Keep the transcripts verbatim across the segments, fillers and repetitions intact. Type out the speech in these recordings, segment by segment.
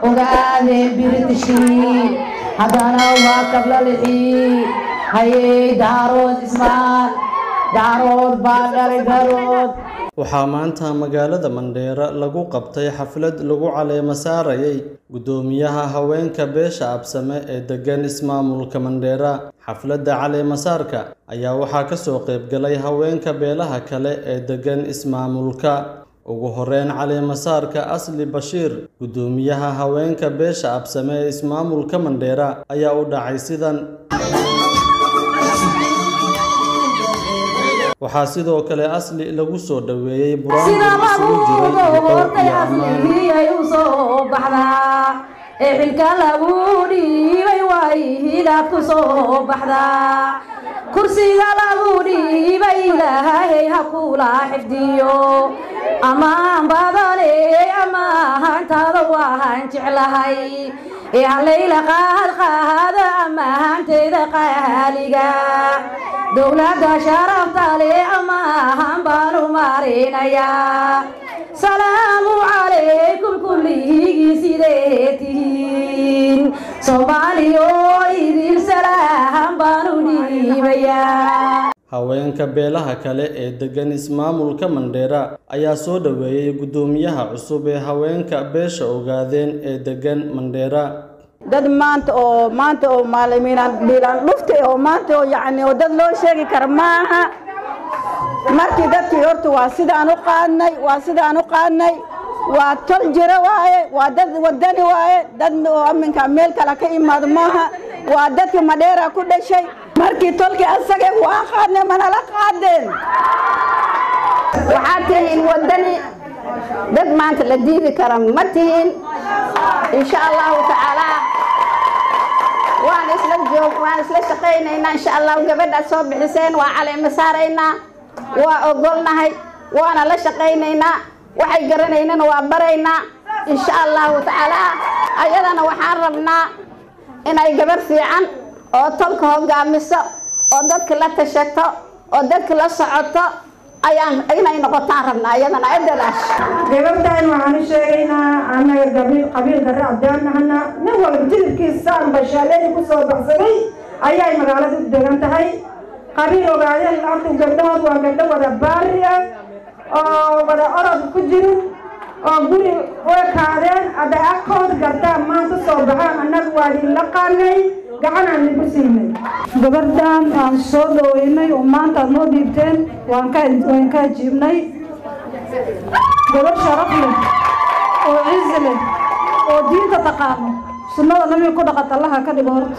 ogaade birtishii haddana waa kabla lixii hayay daarood ismaan daarood baa dhalay darood. waxaa maanta magaalada Mandheera lagu qabtay xaflad lagu caleema saarayay gudoomiyaha haweenka beesha absame ee degan ismaamulka Mandheera. xafladda caleema saarka ayaa waxaa ka soo qayb galay haweenka beelaha kale ee degan ismaamulka. ugu horeyn caleema saarka Asli Bashiir gudoomiyaha haweenka beesha absame ee ismaamulka Mandheera ayaa u dhacay sidan. waxaa sidoo kale Asli lagu soo dhaweeyay buraanka isugu jiray iyo ammaan u soo baxdaa ee xilka lagu dhiibay way hilaad ku soo baxdaa kursiga lagu dhiibay ilaahay ha kula xifdiyo amaan badane amaantaada waan jeclahay ee halayla qaad qaada amaanteeda qaaliga dowladda sharafta leh amaan baanu marinayaa. salaamu calaykum kulligii sidee tihiin Soomaaliyo idin salaam baanu dhiibayaa. haweenka beelaha kale ee degan ismaamulka Mandheera ayaa soo dhaweeyay gudoomiyaha cusub ee haweenka beesha ogaadeen ee degan Mandheera. dad maanta oo maanta oo maalimiinaan dhiilaan dhuftay oo maanta oo yacni oo dad loo sheegi kara maaha. markii dadkii horta waa sidaan u qaadnay waa sidaan u qaadnay waa tol jiro waaye waa dad wadani waaye dad oo aminka meel kale ka imaado maaha waa dadkii Mandheera ku dhashay. markii tolkii asaga waa qaadnay mana la qaadeen waxaad tihiin wadani dad maanta la diidi kara ma tihiin insha allahu tacaala. waan isla joog waan isla shaqaynaynaa insha allah. gabadha soo bixiseen waa caleema saaraynaa waa ogolnahay waana la shaqaynaynaa waxay garanaynana waa baraynaa insha allahu tacaala. ayadana waxaan rabnaa inay gabar fiican oo tolka hogaamiso oo dadka la tashato oo dadka la socoto ayaan inay noqotaan rabnaa ayadana edadaas. gabadhaan waxaan u sheegaynaa annaga qabiil qabiil darre abdaan nahana nin walba jilibkiisaan bashaaleey ku soo baxsaday ayay magaalada u degan tahay. qabiil ogaadeen laanta gabdhahood waa gabdho wada baari ah oo wada orod ku jirin oo guri wekaadeen hadday agkood gartaan maanta soo baxaan annaga waa idin la qaanay gacanaan idinku siinay. gabadhaan aan soo dhaweynay oo maanta aad noo dhiibteen waan ka waan ka jiibnay. gabadh sharaf leh oo ciise leh oo diinta taqaano sunnada nabiga ku dhaqata allaha ka dhigo horta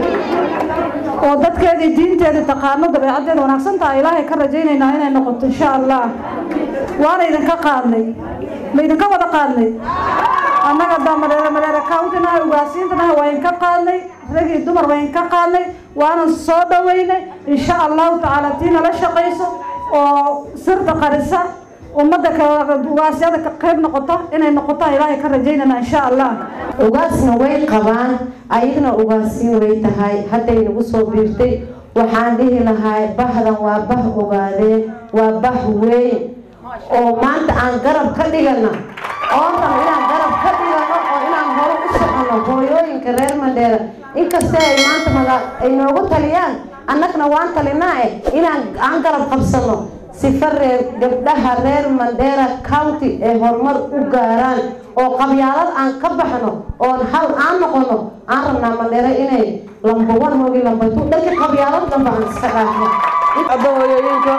oo dadkeedii diinteedii taqaano dabeecadeeda wanaagsan tahay ilaahay ka rajaynaynaa inay noqoto insha allah. waana idinka qaadnay ma idinka wada qaadnay annaga daa Mandheera Mandheera county-na ugaasiintana waa idinka qaadnay rag iyo dumar waa idinka qaadnay waana soo dhaweynay insha allahu tacaala. tiina la shaqayso oo sirta qarisa ummadda ugaasiyada ka qayb noqoto inay noqoto ilaahay ka rajaynana insha allah. ugaasna way qabaan ayadna ugaasiin way tahay hadday nagu soo biirtay. waxaan dhihi lahaa bahdan waa bah ogaadeen waa bah weyn oo maanta aan garab ka dhigana oo tan inaan garab ka dhigano oo inaan hore u socono hooyooyinka reer Mandheera inkasta ay maanta maga ay noogu taliyaan annagna waan talinaa eh inaan aan garab qabsano sifa reer gabdhaha reer Mandheera county ee horumar u gaaraan oo qabyaalad aan ka baxno oo hal aan noqono aan rabnaa Mandheera inay lambawan moogi lambatu dhanka qabyaalad dhanba aan iska dhaafno. aba hooyooyinka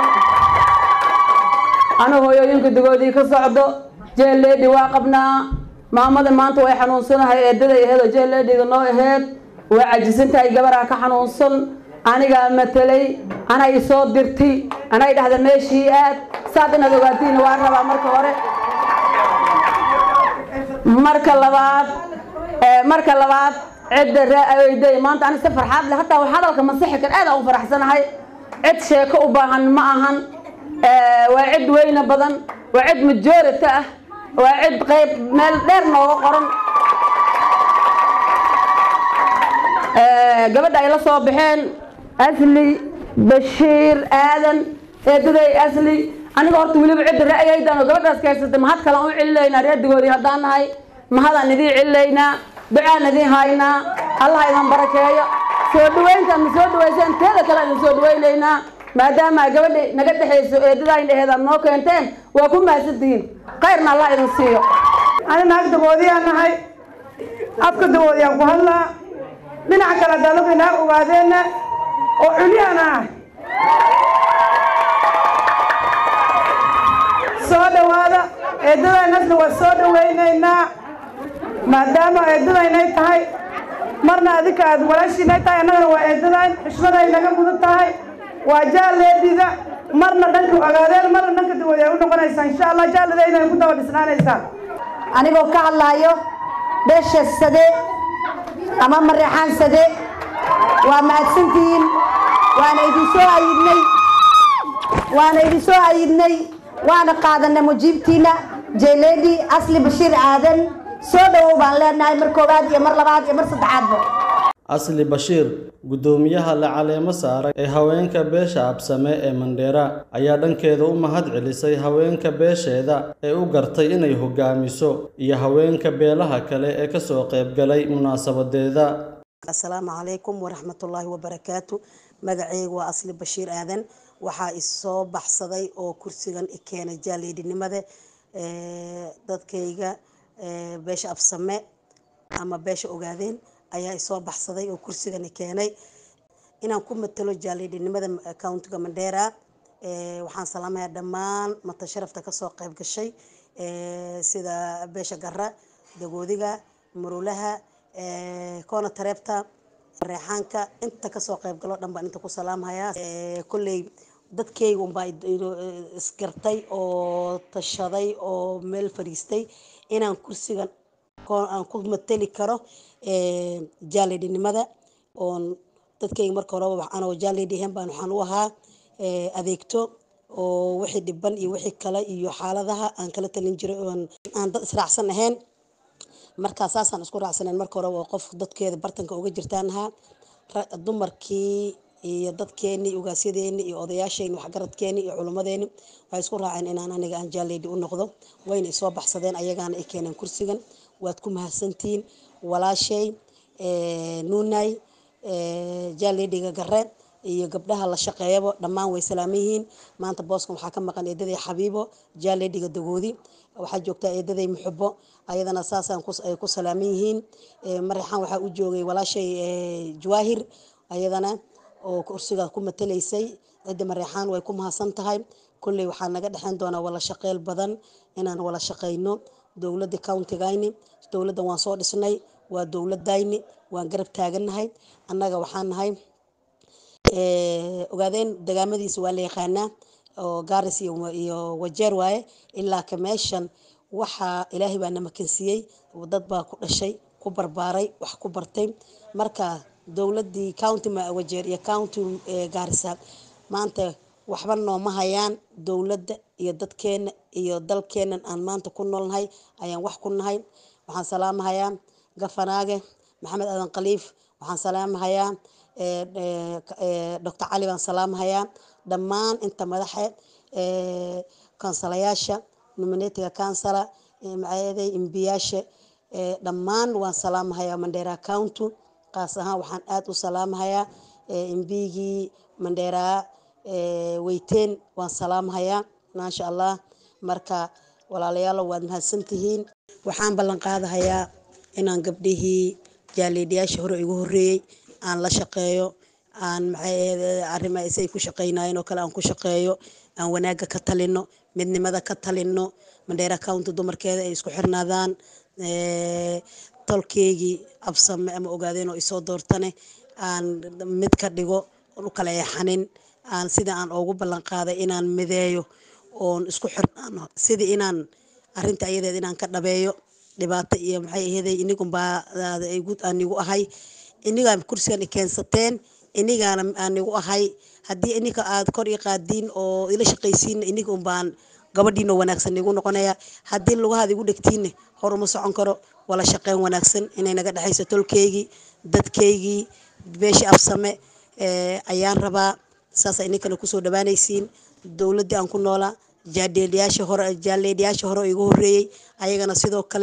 ana hooyooyinka digoodii ka socdo jeeleedhi waa qabnaa. maamada maanta way xanuunsanahay eedaday aheed oo jeeleedhiga noo aheed way cajisantahay gabaraha ka xanuunsan anigaa matalay anay soo dirtay anay dhahda meeshii aad saad inaad ogaatiin waa rabaa marka hore. marka labaad marka labaad cidda raa'ayday maanta ani si farxad leh hataa wax hadalka masixi kan aad aan u faraxsanahay. cid sheeko u baahan ma ahan waa cid weyna badan waa cid majority ah waa cid qayb meel dheer nooga qoran. gabadha ay la soo baxeen Asli Bashiir Aadan eedaday Asli aniga horta waliba cid ra'ayaydan oo gabadhaas ka haysatay mahad kale u cilinayna reedigoodii hadaan nahay mahadaan idiin celilaynaa ducaan idiin haynaa allah idin barakeeyo soo dhaweyntaan ma soo dhaweyseen teeda kale idin soo dhaweynaynaa maadaama gabadhi naga dhexayso eedadayn dheheedaan noo keenteen waa ku mahadsantihiin khayrna allah idin siiyo ana naag daboodiyaan nahay afka daboodiyaan ku hadlaa dhinaca kale dalugu inaa ogaadeena oo culyaan ah soo dhawaada eedadaynasna waa soo dhaweynaynaa maadaama eedadaynay tahay marna adinka aad walaashiinay tahay annagana waa eedadayn xushmaday naga mudan tahay waa jaalleedida marna dhanka ogaadeen marna dhanka dawoodi ay u noqonaysaa insha allah jaalladayna ay ku daba dhisnaanaysaa anigoo ka hadlaayo beesha sade ama mareexaan sade waa mahadsantihiin waana idin soo ayidnay waana idin soo ayidnay waana qaadanay mujiibtiina jayleedi asli bashiir aadan soo dhawow baan leenahay mar koowaad iyo mar labaad iyo mar saddexaadba asli bashiir gudoomiyaha la caleemo saaray ee haweenka beesha absame ee Mandheera ayaa dhankeeda u mahad celisay haweenka beesheeda ee u gartay inay hogaamiso iyo haweenka beelaha kale ee ka soo qayb galay munaasabadeeda. Assalaamu calaykum wa rahmatullaahi wa barakaatu. magacaygu waa asli bashiir aadan waxaa isoo baxsaday oo kursigan i keenay jaalleedinimada ee dadkayga ee beesha absame ama beesha ogaadeen ayaa isoo baxsaday oo kursigan i keenay inaan ku matalo jaalleedinimada countiga Mandheera ee waxaan salaamayaa dhammaan mata sharafta ka soo qayb gashay ee sida beesha garra dagoodiga murulaha ee koona tareebta reexaanka inta ka soo qayb galo dhanba inta ku salaamayaa ee kulley dadkaygu un baa isgartay oo tashaday oo meel fariistay inaan kursigan aan ku matali karo ee jaalleedinimada oo dadkayga marka hore waxaan oo jaalleedihan baan waxaan u ahaa ee adeegto oo wixii dhiban iyo wixii kale iyo xaaladaha aan kala talin jiray oo aan dad israacsan ahayn marka saasaan isku raacsaneen marka hore waa qof dadkeeda bartanka uga jirtaan ahaa dumarkii iyo dadkeeni ugaasyadeeni iyo odayaasheeni waxgaradkeeni iyo culimadeeni waxay isku raaceen inaan aniga aan jaalleedi u noqdo wayna isoo baxsadeen ayagaana ay keeneen kursigan waad ku mahadsantiin walaashay ee nuunay ee jaalleediga garre iyo gabdhaha la shaqeeyaba dhammaan way salaamihiin maanta booska waxaa ka maqan eedaday xabiibo jaalleediga dagoodi waxaa joogtaa eedaday muxubbo ayadana saasaan ay ku salaaman yihiin marixaan waxaa u joogay walaashay jawaahir ayadana oo kursiga ku matalaysay cidda marixaan way ku mahadsan tahay kulley waxaa naga dhexeyn doonaa wala shaqeyl badan inaan wala shaqeyno dowladda countigayni dowladda waan soo dhisnay waa dowladayni waan garab taaganahay annaga waxaan nahay ee ogaadeen dagaamadiisa waa la yaqaanaa oo Gaaris iyo Wajeer waaye ilaa ka meeshan waxa Ilaahay baa namakansiiyay dad baa ku dhashay ku barbaaray wax ku bartay marka dowladii county ma Wajeer iyo county Gaarisa maanta waxba nooma hayaan dowladda iyo dadkeena iyo dalkeena aan maanta ku noolnahay ayaan wax ku nahay waxaan salaamahayaa gafanaage Maxamed Aadan Khaliif waxaan salaamahayaa ee Doctor Ali baan salaamahayaa dhammaan inta madaxa ee kansalayaasha nominated kansala ee macayaday imbiyaasha ee dhammaan waan salaamahayaa Mandheera county qaas ahaan waxaan aad u salaamahayaa ee imbigii Mandheera ee weyteen waan salaamahayaa maasha Allah marka walaalayaal waad mahadsantihiin waxaan ballan qaadahayaa inaan gabdhihii jaalleediyaasha hore igu horeeyay aan la shaqeeyo aan maxay arrimaha ay ku shaqeynayeen oo kale aan ku shaqeeyo aan wanaaga ka talino midnimada ka talino Mandheera county dumarkeeda ay isku xirnaadaan ee tolkeegi absame ama ogaadeen oo isoo doortane aan mid ka dhigo u kala yaxanin aan sida aan ugu ballan qaaday inaan mideeyo oo isku xirnaano sida inaan arinta ayadeed inaan ka dhabeeyo dhibaato iyo maxay ahayd inigu baa ay guud anigu ahay iniga kursigan keensateen inigaana anigu ahay hadii inika aad kor i qaadiin oo ila shaqaysiin iniga un baan gabadhiina wanaagsan igu noqonaya hadii lugahaada igu dhigtiin hor uma socon karo wala shaqeyn wanaagsan inay naga dhaxayso tolkeegi dadkeegi beesha absame ee ayaan rabaa saas inikana ku soo dhawaanaysiin dowladda aan ku noolaa jaalleediyaasha hore jaalleediyaasha hore igu horeeyay ayagana sidoo kale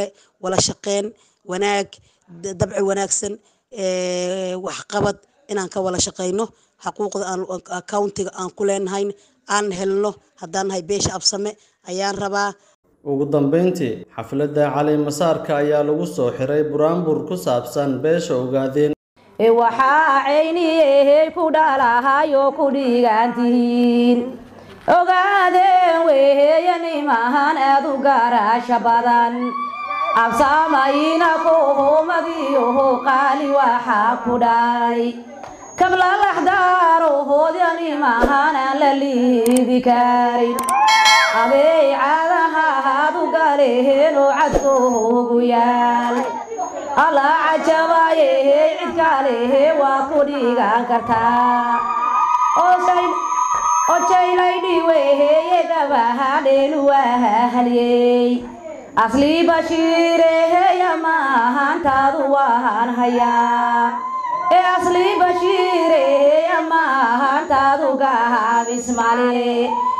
ولا شقين وناك دبع وناكسن وحقبض إن أنك ولا شقينه حقوق أن أكاونتي أن كلين هين أن هلنه هدان هاي بيش أبسمة أيان ربا ugu dambeyntii xafladda cali masaarka ayaa lagu soo xiray buraanbur ku saabsan beesha ogaadeen ee waxa ayniyay ku dhalahayo ku dhigantiin ogaadeen weeyani maahan aad u gaarasha badan absaamayna ku homadiyo qaali waxa ku dhalay kabla laxdaaro hoodani maahan la liidi karin abey caadaha hadu galeen oo cadkoogu yaal alla cajabaye cid kale waa ku dhigan kartaa oo shay oo jaylay dhiweeye gabahadeen waa haliyey asli bashiire yama hantaadu waan hayaa ee asli bashiire yama hantaadu gaabis male